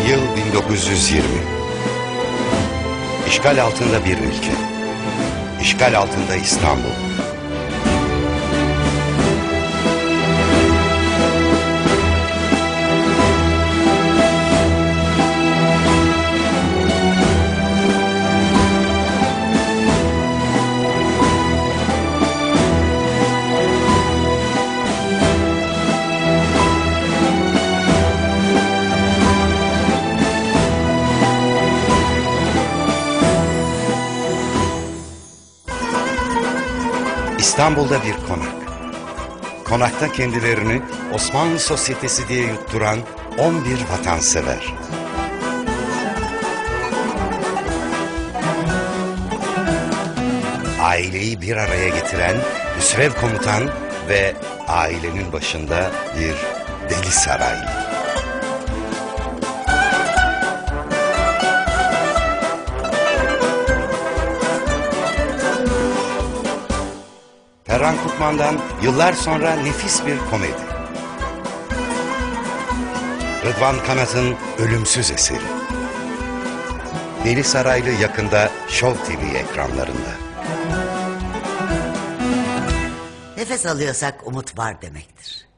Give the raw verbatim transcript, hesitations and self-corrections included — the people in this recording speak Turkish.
Yıl bin dokuz yüz yirmi. İşgal altında bir ülke. İşgal altında İstanbul. İstanbul'da bir konak. Konakta kendilerini Osmanlı sosyetesi diye yutturan on bir vatansever. Aileyi bir araya getiren Hüsrev komutan ve ailenin başında bir deli saraylı. Ferhan Kutman'dan yıllar sonra nefis bir komedi. Rıdvan Kanat'ın ölümsüz eseri. Deli Saraylı yakında Show T V ekranlarında. Nefes alıyorsak umut var demektir.